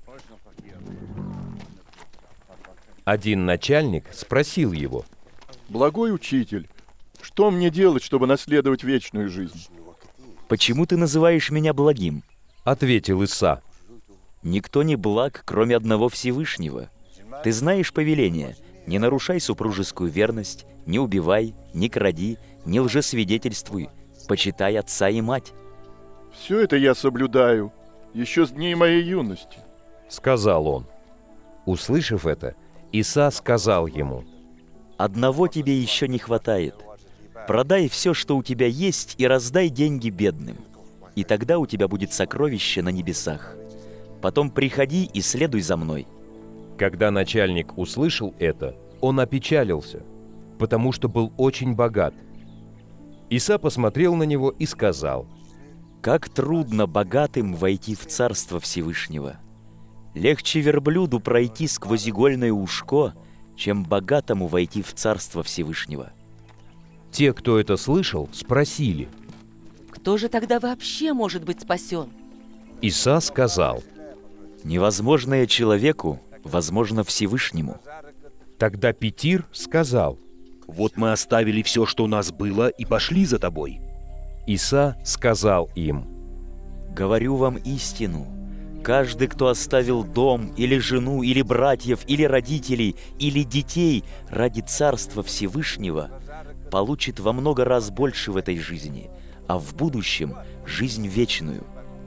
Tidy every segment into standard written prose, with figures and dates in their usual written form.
Один начальник спросил его: «Благой учитель, что мне делать, чтобы наследовать вечную жизнь?» «Почему ты называешь меня благим?» — ответил Иса. «Никто не благ, кроме одного Всевышнего. Ты знаешь повеление: не нарушай супружескую верность, не убивай, не кради, не лжесвидетельствуй, почитай отца и мать». «Все это я соблюдаю, еще с дней моей юности», — сказал он. Услышав это, Иса сказал ему: «Одного тебе еще не хватает. Продай все, что у тебя есть, и раздай деньги бедным, и тогда у тебя будет сокровище на небесах. Потом приходи и следуй за мной». Когда начальник услышал это, он опечалился, потому что был очень богат. Иса посмотрел на него и сказал: «Как трудно богатым войти в Царство Всевышнего! Легче верблюду пройти сквозь игольное ушко, чем богатому войти в Царство Всевышнего». Те, кто это слышал, спросили: «Кто же тогда вообще может быть спасен?» Иса сказал: «Невозможное человеку возможно Всевышнему». Тогда Петир сказал: «Вот мы оставили все, что у нас было, и пошли за тобой». Иса сказал им: «Говорю вам истину. Каждый, кто оставил дом, или жену, или братьев, или родителей, или детей ради Царства Всевышнего, получит во много раз больше в этой жизни, а в будущем – жизнь вечную».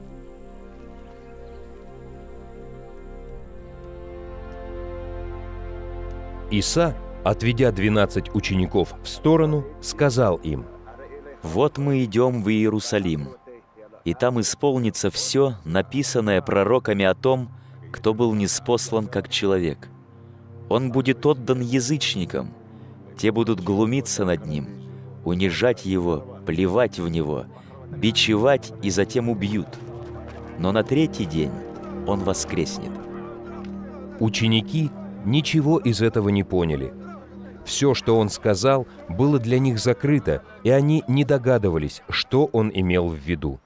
Иса, отведя 12 учеников в сторону, сказал им: «Вот мы идем в Иерусалим, и там исполнится все, написанное пророками о том, кто был ниспослан как человек. Он будет отдан язычникам, те будут глумиться над ним, унижать его, плевать в него, бичевать и затем убьют. Но на третий день он воскреснет». Ученики ничего из этого не поняли. Все, что он сказал, было для них закрыто, и они не догадывались, что он имел в виду.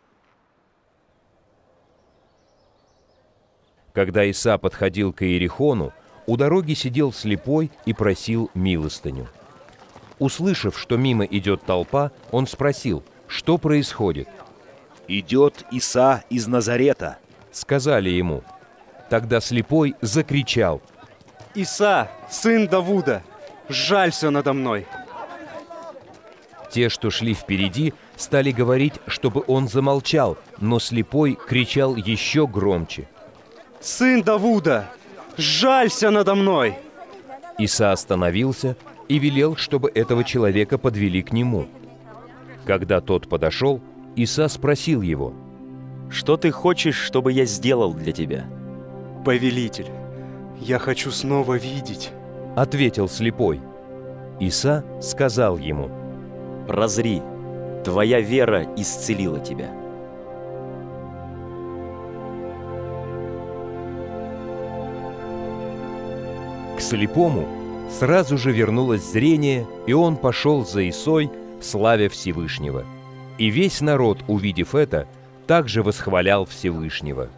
Когда Иса подходил к Иерихону, у дороги сидел слепой и просил милостыню. Услышав, что мимо идет толпа, он спросил, что происходит. «Идет Иса из Назарета», — сказали ему. Тогда слепой закричал: «Иса, сын Давуда, жалься надо мной!» Те, что шли впереди, стали говорить, чтобы он замолчал, но слепой кричал еще громче: «Сын Давуда, жалься надо мной!» Иса остановился и велел, чтобы этого человека подвели к нему. Когда тот подошел, Иса спросил его: «Что ты хочешь, чтобы я сделал для тебя?» «Повелитель, я хочу снова видеть», — ответил слепой. Иса сказал ему: «Прозри, твоя вера исцелила тебя». К слепому сразу же вернулось зрение, и он пошел за Исой, славя Всевышнего. И весь народ, увидев это, также восхвалял Всевышнего.